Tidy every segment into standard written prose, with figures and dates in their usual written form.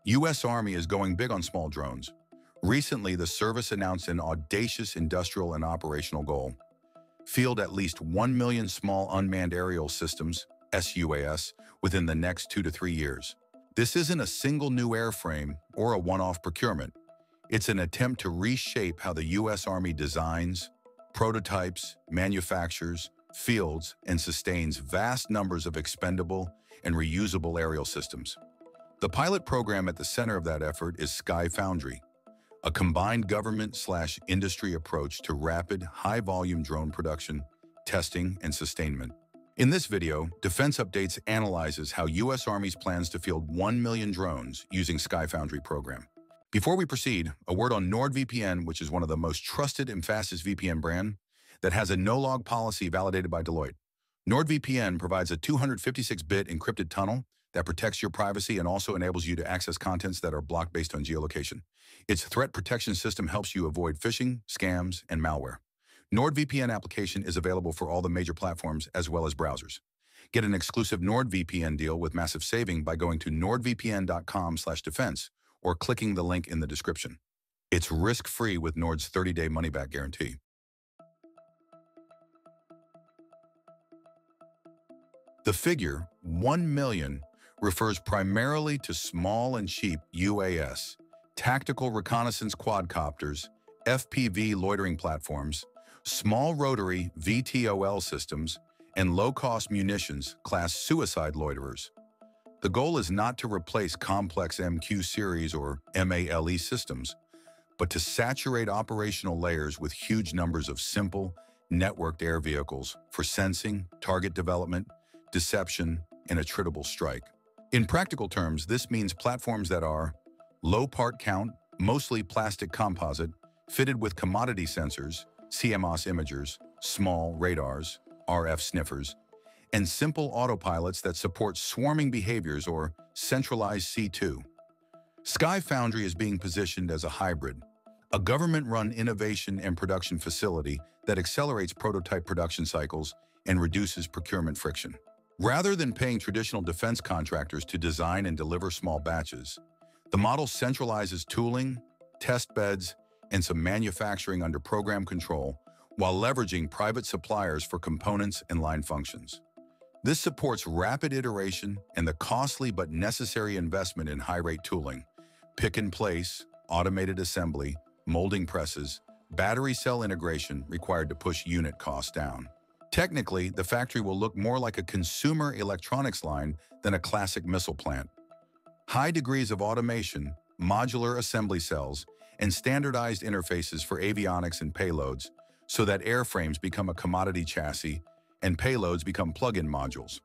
U.S. Army is going big on small drones. Recently, the service announced an audacious industrial and operational goal: field at least 1 million small unmanned aerial systems, sUAS, within the next 2 to 3 years. This isn't a single new airframe or a one-off procurement. It's an attempt to reshape how the U.S. Army designs, prototypes, manufactures, fields, and sustains vast numbers of expendable and reusable aerial systems. The pilot program at the center of that effort is SkyFoundry, a combined government/industry approach to rapid, high-volume drone production, testing, and sustainment. In this video, Defense Updates analyzes how U.S. Army's plans to field 1 million drones using SkyFoundry program. Before we proceed, a word on NordVPN, which is one of the most trusted and fastest VPN brand that has a no-log policy validated by Deloitte. NordVPN provides a 256-bit encrypted tunnel that protects your privacy and also enables you to access contents that are blocked based on geolocation. Its threat protection system helps you avoid phishing, scams, and malware. NordVPN application is available for all the major platforms as well as browsers. Get an exclusive NordVPN deal with massive saving by going to nordvpn.com/defense or clicking the link in the description. It's risk-free with Nord's 30-day money-back guarantee. The figure, 1 million, refers primarily to small and cheap UAS, tactical reconnaissance quadcopters, FPV loitering platforms, small rotary VTOL systems, and low-cost munitions class suicide loiterers. The goal is not to replace complex MQ series or MALE systems, but to saturate operational layers with huge numbers of simple, networked air vehicles for sensing, target development, deception, and attritable strike. In practical terms, this means platforms that are low part count, mostly plastic composite, fitted with commodity sensors, CMOS imagers, small radars, RF sniffers, and simple autopilots that support swarming behaviors or centralized C2. SkyFoundry is being positioned as a hybrid, a government-run innovation and production facility that accelerates prototype production cycles and reduces procurement friction. Rather than paying traditional defense contractors to design and deliver small batches, the model centralizes tooling, test beds, and some manufacturing under program control while leveraging private suppliers for components and line functions. This supports rapid iteration and the costly but necessary investment in high-rate tooling, pick-and-place, automated assembly, molding presses, battery cell integration required to push unit costs down. Technically, the factory will look more like a consumer electronics line than a classic missile plant. High degrees of automation, modular assembly cells, and standardized interfaces for avionics and payloads so that airframes become a commodity chassis and payloads become plug-in modules.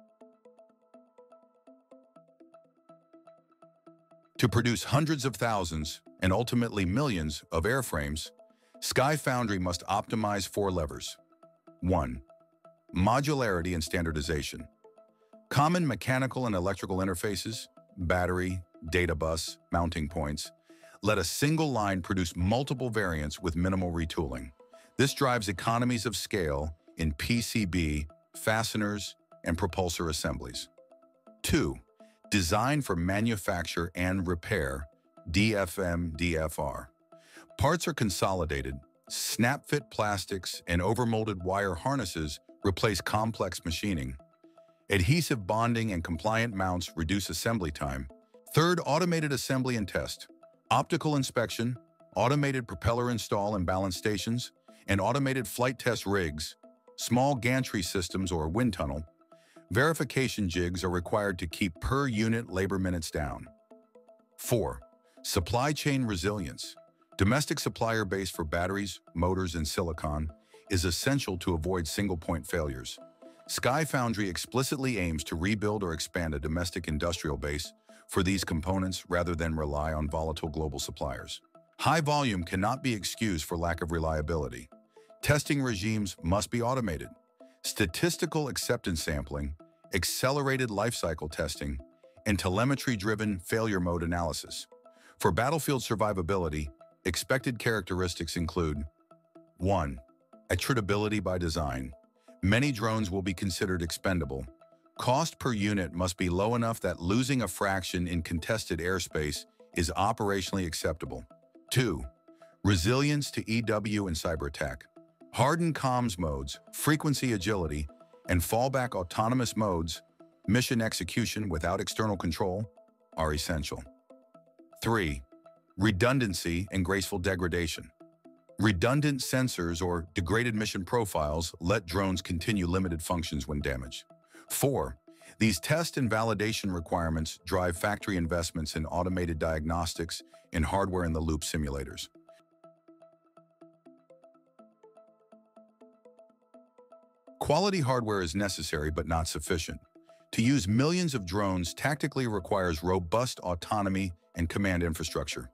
To produce hundreds of thousands and ultimately millions of airframes, SkyFoundry must optimize 4 levers. 1. Modularity and standardization. Common mechanical and electrical interfaces, battery, data bus, mounting points, let a single line produce multiple variants with minimal retooling. This drives economies of scale in PCB, fasteners, and propulsor assemblies. 2. Design for manufacture and repair, DFM/DFR. Parts are consolidated, snap-fit plastics and overmolded wire harnesses replace complex machining. Adhesive bonding and compliant mounts reduce assembly time. 3rd, automated assembly and test. Optical inspection, automated propeller install and balance stations, and automated flight test rigs, small gantry systems or wind tunnel. Verification jigs are required to keep per-unit labor minutes down. 4. Supply chain resilience. Domestic supplier base for batteries, motors, and silicon is essential to avoid single-point failures. SkyFoundry explicitly aims to rebuild or expand a domestic industrial base for these components rather than rely on volatile global suppliers. High volume cannot be excused for lack of reliability. Testing regimes must be automated. Statistical acceptance sampling, accelerated lifecycle testing, and telemetry-driven failure mode analysis. For battlefield survivability, expected characteristics include 1. Attritability by design. Many drones will be considered expendable, Cost per unit must be low enough that losing a fraction in contested airspace is operationally acceptable. 2. Resilience to EW and cyber attack. Hardened comms modes, frequency agility, and fallback autonomous modes, mission execution without external control, are essential. 3. Redundancy and graceful degradation. Redundant sensors or degraded mission profiles let drones continue limited functions when damaged. 4. These test and validation requirements drive factory investments in automated diagnostics and hardware-in-the-loop simulators. Quality hardware is necessary but not sufficient. To use millions of drones tactically requires robust autonomy and command infrastructure.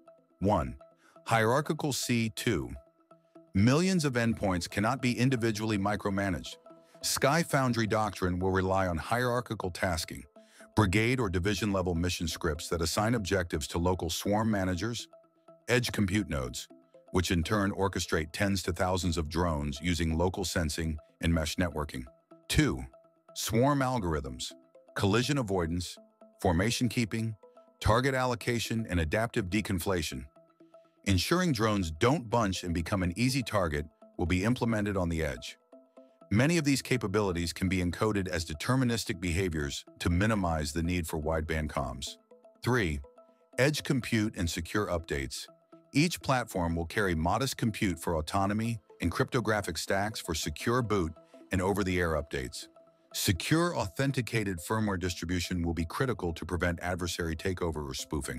1. Hierarchical C2. Millions of endpoints cannot be individually micromanaged. SkyFoundry doctrine will rely on hierarchical tasking, brigade or division-level mission scripts that assign objectives to local swarm managers, edge compute nodes, which in turn orchestrate tens to thousands of drones using local sensing and mesh networking. 2. Swarm algorithms, collision avoidance, formation keeping, target allocation, and adaptive deconflation. Ensuring drones don't bunch and become an easy target will be implemented on the edge. Many of these capabilities can be encoded as deterministic behaviors to minimize the need for wideband comms. 3. Edge compute and secure updates. Each platform will carry modest compute for autonomy and cryptographic stacks for secure boot and over-the-air updates. Secure authenticated firmware distribution will be critical to prevent adversary takeover or spoofing.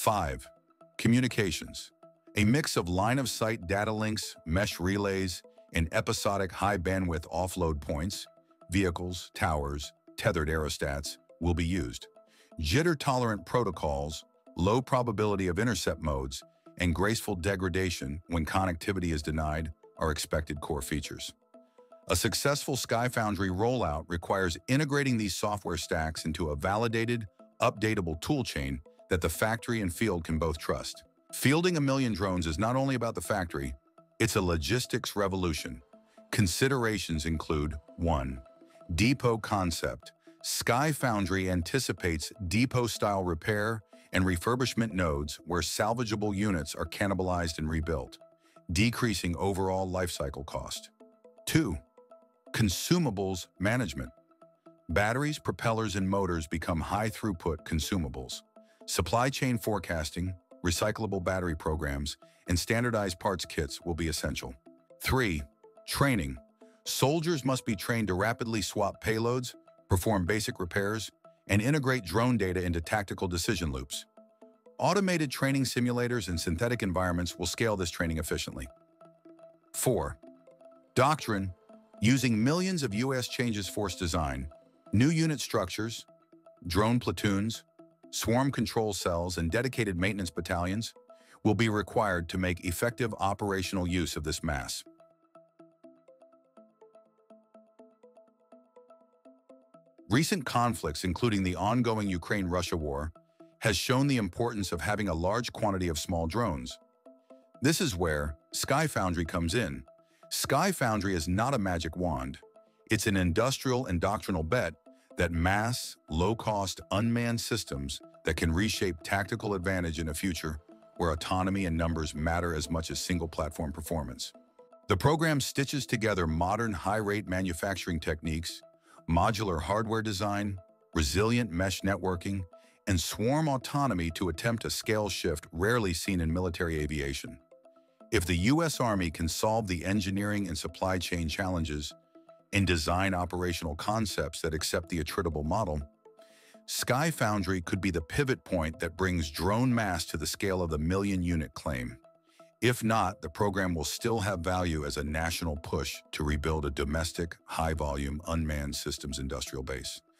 5. Communications. A mix of line-of-sight data links, mesh relays, and episodic high-bandwidth offload points, vehicles, towers, tethered aerostats will be used. Jitter-tolerant protocols, low probability of intercept modes, and graceful degradation when connectivity is denied are expected core features. A successful SkyFoundry rollout requires integrating these software stacks into a validated, updatable toolchain that the factory and field can both trust. Fielding a million drones is not only about the factory, it's a logistics revolution. Considerations include 1. Depot concept. SkyFoundry anticipates depot-style repair and refurbishment nodes where salvageable units are cannibalized and rebuilt, decreasing overall lifecycle cost. 2. Consumables management. Batteries, propellers, and motors become high-throughput consumables. Supply chain forecasting, recyclable battery programs, and standardized parts kits will be essential. 3. Training. Soldiers must be trained to rapidly swap payloads, perform basic repairs, and integrate drone data into tactical decision loops. Automated training simulators and synthetic environments will scale this training efficiently. 4. Doctrine. Using millions of U.S. changes force design, new unit structures, drone platoons, swarm control cells, and dedicated maintenance battalions will be required to make effective operational use of this mass. Recent conflicts, including the ongoing Ukraine-Russia war, has shown the importance of having a large quantity of small drones. This is where SkyFoundry comes in. SkyFoundry is not a magic wand. It's an industrial and doctrinal bet that mass, low-cost, unmanned systems that can reshape tactical advantage in a future where autonomy and numbers matter as much as single-platform performance. The program stitches together modern high-rate manufacturing techniques, modular hardware design, resilient mesh networking, and swarm autonomy to attempt a scale shift rarely seen in military aviation. If the U.S. Army can solve the engineering and supply chain challenges and design operational concepts that accept the attritable model, SkyFoundry could be the pivot point that brings drone mass to the scale of the million-unit claim. If not, the program will still have value as a national push to rebuild a domestic, high-volume, unmanned systems industrial base.